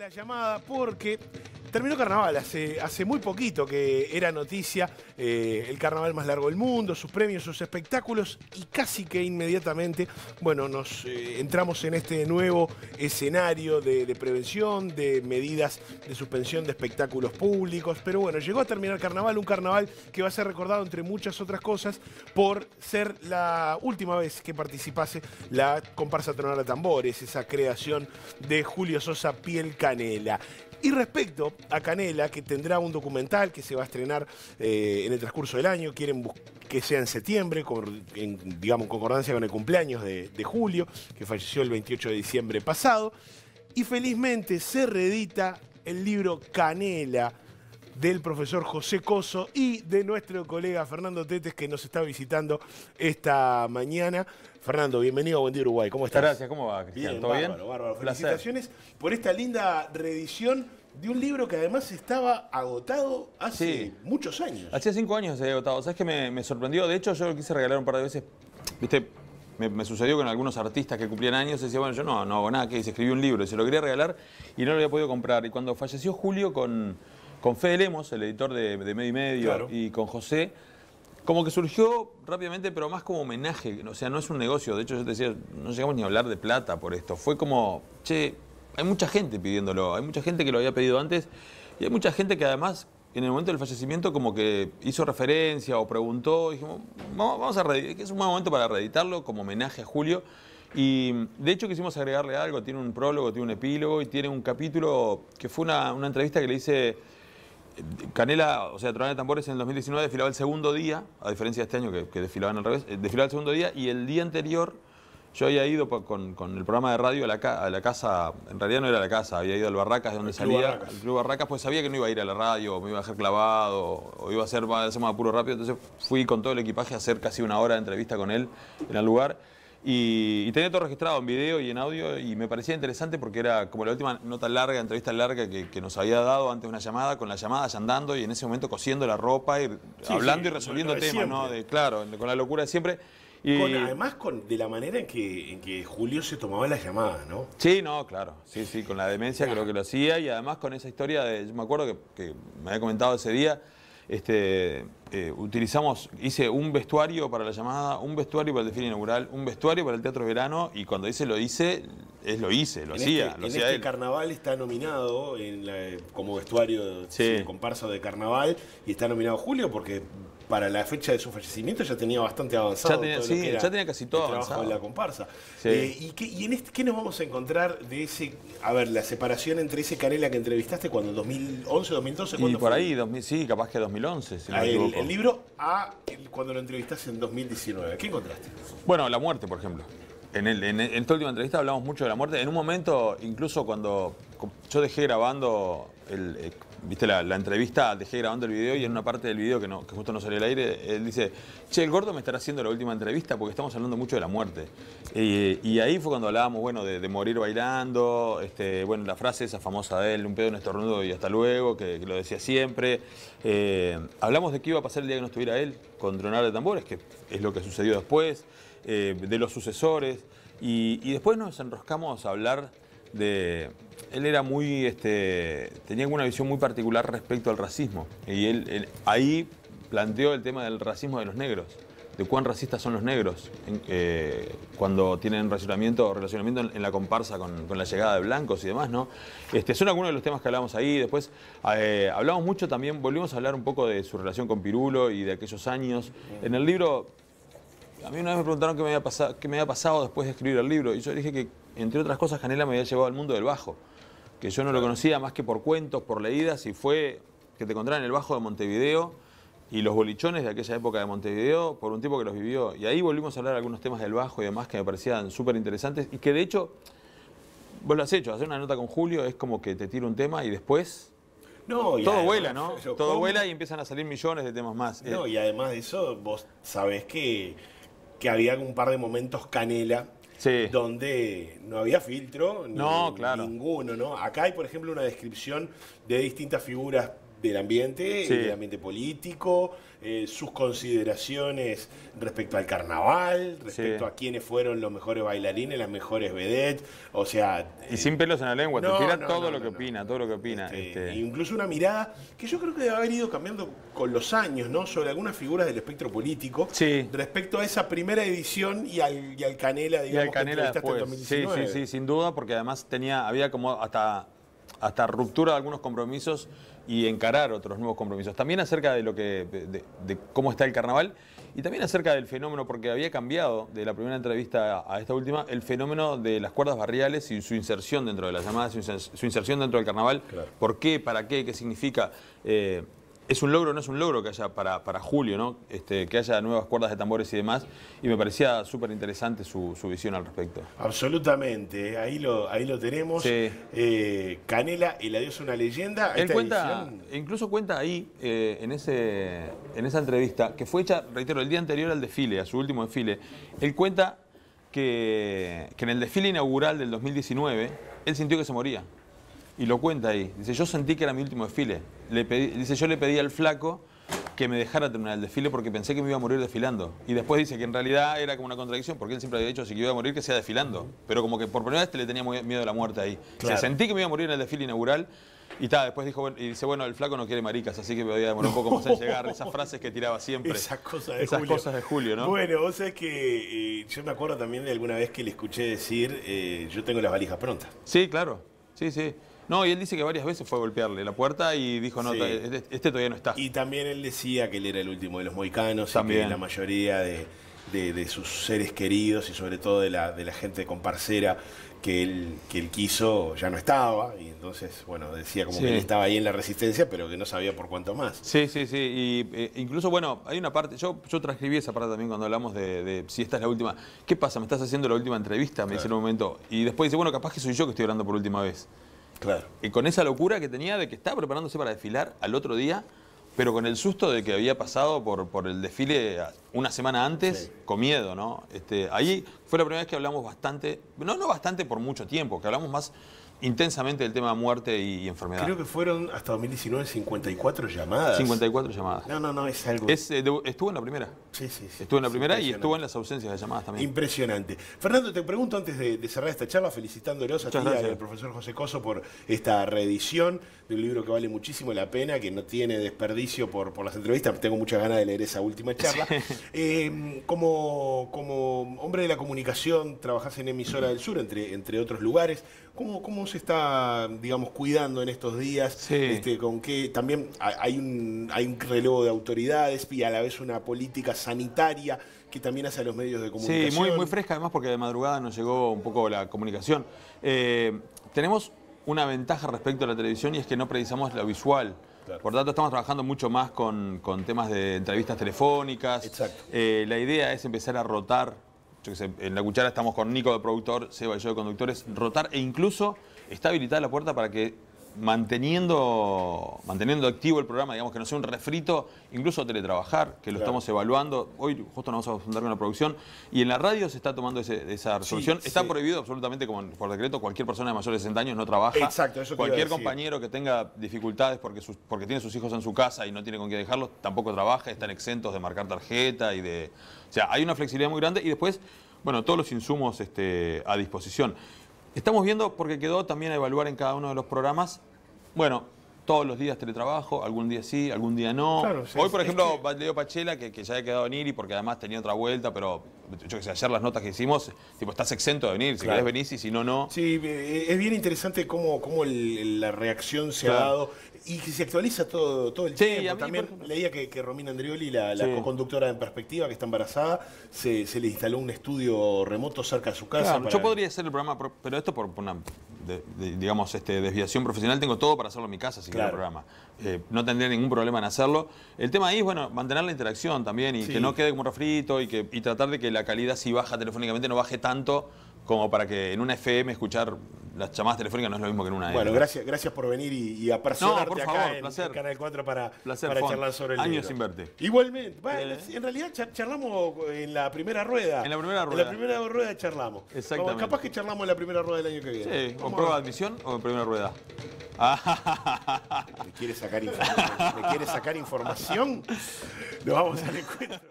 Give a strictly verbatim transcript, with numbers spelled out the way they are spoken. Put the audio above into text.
la llamada porque terminó Carnaval hace, hace muy poquito que era noticia, eh, el carnaval más largo del mundo, sus premios, sus espectáculos, y casi que inmediatamente, bueno, nos eh, entramos en este nuevo escenario de, de prevención, de medidas de suspensión de espectáculos públicos, pero bueno, llegó a terminar Carnaval, un carnaval que va a ser recordado entre muchas otras cosas por ser la última vez que participase la comparsa Tronadora de Tambores, esa creación de Julio Sosa Piel Canela. Y respecto a Canela, que tendrá un documental que se va a estrenar eh, en el transcurso del año, quieren que sea en septiembre, con, en, digamos, en concordancia con el cumpleaños de, de Julio, que falleció el veintiocho de diciembre pasado. Y felizmente se reedita el libro Canela, del profesor José Coso y de nuestro colega Fernando Tetes, que nos está visitando esta mañana. Fernando, bienvenido a Buen Día Uruguay. ¿Cómo estás? Gracias, ¿cómo va, Cristian? Bien, ¿Todo bárbaro, bien? bárbaro. Felicitaciones por esta linda reedición de un libro que además estaba agotado hace Sí. muchos años. Hacía cinco años se había agotado. ¿Sabes qué me, me sorprendió? De hecho, yo lo quise regalar un par de veces. Viste, me, me sucedió con algunos artistas que cumplían años. Y decía, bueno, yo no, no hago nada, que hice, escribí un libro y se lo quería regalar y no lo había podido comprar. Y cuando falleció Julio con, con Fede Lemos, el editor de, de Medio y Medio, Claro. y con José, como que surgió rápidamente, pero más como homenaje. O sea, no es un negocio. De hecho, yo te decía, no llegamos ni a hablar de plata por esto. Fue como, che, hay mucha gente pidiéndolo. Hay mucha gente que lo había pedido antes. Y hay mucha gente que además, en el momento del fallecimiento, como que hizo referencia o preguntó. Y dijimos, vamos, vamos a reeditar, que es un buen momento para reeditarlo como homenaje a Julio. Y de hecho quisimos agregarle algo. Tiene un prólogo, tiene un epílogo y tiene un capítulo que fue una, una entrevista que le hice... Canela, o sea, Tronadora de Tambores en el dos mil diecinueve desfilaba el segundo día, a diferencia de este año que, que desfilaban al revés, desfilaba el segundo día y el día anterior yo había ido con, con el programa de radio a la, a la casa, en realidad no era la casa, había ido al Barracas de donde El Club salía, Barracas. al Club Barracas, pues sabía que no iba a ir a la radio, o me iba a dejar clavado, o iba a hacer más, más apuro rápido, entonces fui con todo el equipaje a hacer casi una hora de entrevista con él en el lugar. Y, y tenía todo registrado en video y en audio y me parecía interesante porque era como la última nota larga, entrevista larga que, que nos había dado antes de una llamada, con la llamada ya andando y en ese momento cosiendo la ropa y Sí, hablando sí, y resolviendo lo de temas, ¿no? siempre. De, claro, con la locura de siempre. Y, Con, además, con, de la manera en que, en que Julio se tomaba las llamadas, ¿no? sí, no, claro, sí, sí, con la demencia creo que lo hacía y además con esa historia de, yo me acuerdo que, que me había comentado ese día, este, eh, utilizamos, hice un vestuario para la llamada, un vestuario para el desfile inaugural, un vestuario para el Teatro Verano y cuando dice lo hice, es lo hice, lo En hacía, este, lo en hacía este él. carnaval está nominado en la- como vestuario Sí. sí, comparsa de carnaval y está nominado Julio porque para la fecha de su fallecimiento ya tenía bastante avanzado. Ya tenía- todo lo sí, que era ya tenía casi todo el trabajo avanzado. de la comparsa. Sí. Eh, ¿Y, qué, y en este, qué nos vamos a encontrar de ese, a ver, la separación entre ese Canela que entrevistaste cuando, dos mil once, dos mil doce? Y ¿cuándo por fue? ahí, dos mil, sí, capaz que dos mil once, si no Ah, me el, equivoco. el libro a el- cuando lo entrevistaste en dos mil diecinueve. ¿Qué encontraste? Bueno, la muerte, por ejemplo. En, el, en, en esta última entrevista hablamos mucho de la muerte. En un momento, incluso cuando yo dejé grabando, el, eh, viste la, la entrevista, dejé grabando el video y en una parte del video que, no, que justo no salió al aire, él dice, che, el gordo me estará haciendo la última entrevista porque estamos hablando mucho de la muerte. Y, y ahí fue cuando hablábamos, bueno, de, de morir bailando, este, bueno, la frase esa famosa de él, un pedo, un estornudo y hasta luego, que, que lo decía siempre. Eh, hablamos de qué iba a pasar el día que no estuviera él con Tronadora de Tambores, que es lo que sucedió después. Eh, de los sucesores y, y después nos enroscamos a hablar de... Él era muy, este, tenía una visión muy particular respecto al racismo y él, él ahí planteó el tema del racismo de los negros, de cuán racistas son los negros en, eh, cuando tienen relacionamiento, relacionamiento en, en la comparsa con, con la llegada de blancos y demás, ¿no? Este, son algunos de los temas que hablamos ahí. Después eh, hablamos mucho también, volvimos a hablar un poco de su relación con Pirulo y de aquellos años. En el libro... A mí una vez me preguntaron qué me, había pasado, qué me había pasado después de escribir el libro y yo dije que, entre otras cosas, Canela me había llevado al mundo del bajo, que yo no lo conocía más que por cuentos, por leídas, y fue que te encontraba en el bajo de Montevideo y los bolichones de aquella época de Montevideo por un tipo que los vivió. Y ahí volvimos a hablar de algunos temas del bajo y demás que me parecían súper interesantes y que de hecho, vos lo has hecho, hacer una nota con Julio es como que te tira un tema y después... No, y todo además, vuela, ¿no? pero Todo ¿cómo? vuela y empiezan a salir millones de temas más. No, Eh, y además de eso, vos sabés que, que había un par de momentos Canela Sí. donde no había filtro, ni, No, claro. ninguno, ¿no? Acá hay, por ejemplo, una descripción de distintas figuras del ambiente, Sí. del ambiente político, eh, sus consideraciones respecto al carnaval, respecto Sí. a quiénes fueron los mejores bailarines, las mejores vedettes, o sea... Y eh, sin pelos en la lengua, no, te tira no, todo no, lo no, que no. opina, todo lo que opina. Este, este. Incluso una mirada que yo creo que debe haber ido cambiando con los años, ¿no? Sobre algunas figuras del espectro político. Sí. Respecto a esa primera edición y al, y al Canela, Y digamos, al Canela que entrevistaste en después. Sí, dos mil diecinueve. sí, sí, sin duda, porque además tenía, había como hasta, hasta ruptura de algunos compromisos y encarar otros nuevos compromisos. También acerca de lo que, de, de cómo está el carnaval y también acerca del fenómeno, porque había cambiado de la primera entrevista a esta última el fenómeno de las cuerdas barriales y su inserción dentro de las llamadas, su inser- su inserción dentro del carnaval. Claro. ¿Por qué? ¿Para qué? ¿Qué significa? Eh, ¿Es un logro o no es un logro que haya para, para julio, ¿no? Este, que haya nuevas cuerdas de tambores y demás? Y me parecía súper interesante su, su visión al respecto. Absolutamente, ahí lo, ahí lo tenemos. Sí. Eh, Canela, el adiós a una leyenda. Él Esta cuenta, edición- incluso cuenta ahí, eh, en, ese, en esa entrevista, que fue hecha, reitero, el día anterior al desfile, a su último desfile. Él cuenta que, que en el desfile inaugural del dos mil diecinueve, él sintió que se moría. Y lo cuenta ahí. Dice, yo sentí que era mi último desfile. Le pedí, dice, yo le pedí al flaco que me dejara terminar el desfile porque pensé que me iba a morir desfilando. Y después dice que en realidad era como una contradicción, porque él siempre había dicho, si que iba a morir, que sea desfilando. Pero como que por primera vez le tenía muy- miedo a la muerte ahí. Claro. O sea, sentí que me iba a morir en el desfile inaugural. Y ta, después dijo, bueno, y dice, bueno, el flaco no quiere maricas, así que me voy a demorar un poco más en llegar. Esas frases que tiraba siempre. Esas cosas de Esas Julio. cosas de Julio, ¿no? Bueno, vos sabés que eh, yo me acuerdo también de alguna vez que le escuché decir, eh, yo tengo las valijas prontas. Sí, claro. Sí, sí. No, y él dice que varias veces fue a golpearle la puerta y dijo, no, Sí. ta- este, este todavía no está. Y también él decía que él era el último de los mohicanos y También. que la mayoría de, de- de sus seres queridos y sobre todo de la, de la gente comparcera que él, que él quiso ya no estaba. Y entonces, bueno, decía como Sí. que él estaba ahí en la resistencia, pero que no sabía por cuánto más. Sí, sí, sí. Y eh, incluso, bueno, hay una parte, yo, yo transcribí esa parte también cuando hablamos de, de si esta es la última. ¿Qué pasa? ¿Me estás haciendo la última entrevista? Me dice en un momento. Y después dice, bueno, capaz que soy yo que estoy hablando por última vez. Claro. Y con esa locura que tenía de que estaba preparándose para desfilar al otro día, pero con el susto de que había pasado por, por el desfile una semana antes, Sí. con miedo, ¿no? Este, ahí fue la primera vez que hablamos bastante, no, no bastante por mucho tiempo, que hablamos más intensamente del tema muerte y, y enfermedad. Creo que fueron hasta dos mil diecinueve cincuenta y cuatro llamadas. cincuenta y cuatro llamadas. No, no, no, es algo... Es, eh, de- estuvo en la primera. Sí, sí, sí. Estuvo en la Es primera y impresionante. estuvo en las ausencias de llamadas también. Impresionante. Fernando, te pregunto antes de, de cerrar esta charla, felicitándolos a ti Muchas y gracias. al profesor José Coso por esta reedición de un libro que vale muchísimo la pena, que no tiene desperdicio por, por las entrevistas. Tengo muchas ganas de leer esa última charla. Eh, como, como hombre de la comunicación, trabajás en Emisora del Sur, entre, entre otros lugares. ¿Cómo, ¿Cómo se está, digamos, cuidando en estos días? Sí. Este, con qué también hay hay un, hay un relevo de autoridades y a la vez una política sanitaria que también hace a los medios de comunicación. Sí, muy, muy fresca además porque de madrugada nos llegó un poco la comunicación. Eh, tenemos una ventaja respecto a la televisión y es que no precisamos lo visual. Claro. Por tanto, estamos trabajando mucho más con, con temas de entrevistas telefónicas. Exacto. Eh, la idea es empezar a rotar. Yo qué sé, en La Cuchara estamos con Nico de productor, Seba y yo de conductores, rotar e incluso está habilitada la puerta para que manteniendo, manteniendo activo el programa, digamos que no sea un refrito, incluso teletrabajar, que lo Claro. estamos evaluando. Hoy justo nos vamos a juntar con la producción y en la radio se está tomando ese- esa resolución. Sí, está sí. prohibido absolutamente como por decreto, cualquier persona de mayores de sesenta años no trabaja. Exacto, eso te iba a Cualquier decir. compañero que tenga dificultades porque, sus- porque tiene sus hijos en su casa y no tiene con qué dejarlos, tampoco trabaja, están exentos de marcar tarjeta y de... O sea, hay una flexibilidad muy grande y después, bueno, todos los insumos este, a disposición. Estamos viendo, porque quedó también a evaluar en cada uno de los programas, bueno, todos los días teletrabajo, algún día sí, algún día no. Claro, sí, Hoy, por es ejemplo, que- Leo Pachela, que, que ya había quedado a venir y porque además tenía otra vuelta, pero yo que sé, ayer las notas que hicimos, tipo, estás exento de venir, si Claro. querés venís y si no, no. Sí, eh, es bien interesante cómo, cómo el- la reacción se ha Claro. dado y que se actualiza todo, todo el Sí, tiempo. a mí, También por ejemplo- leía que, que Romina Andrioli, la, la Sí. co-conductora de En Perspectiva, que está embarazada, se, se le instaló un estudio remoto cerca de su casa. Claro, para- yo podría hacer el programa, pero- pero esto por por una, de- de- digamos, este, desviación profesional, tengo todo para hacerlo en mi casa si quiero el Claro. programa. Eh, no tendría ningún problema en hacerlo. El tema ahí es, bueno, mantener la interacción también y Sí. que no quede como refrito y, que, y tratar de que la calidad, si baja telefónicamente, no baje tanto como para que en una F M escuchar las llamadas telefónicas no es lo mismo que en una A M. Bueno, gracias, gracias por venir y, y apersonarte No, por acá favor, en, placer. en Canal cuatro para, Placer, para Fon. charlar sobre el Años libro. sin verte. Igualmente. Bueno, Eh. en realidad char- charlamos en la primera rueda. En la primera En rueda. la primera rueda charlamos. Exactamente. Capaz que charlamos en la primera rueda del año que viene. Sí, ¿con Vamos prueba a de admisión o en primera rueda? ¿Me quiere sacar información? ¿Me quiere sacar información? Nos vamos al encuentro.